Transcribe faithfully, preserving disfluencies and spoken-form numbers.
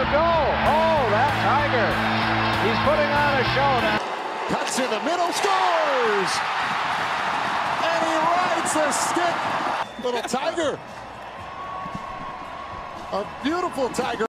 a goal. Oh, that Tiger. He's putting on a show now. Cuts in the middle, scores! And he rides the stick. Little Tiger. A beautiful Tiger.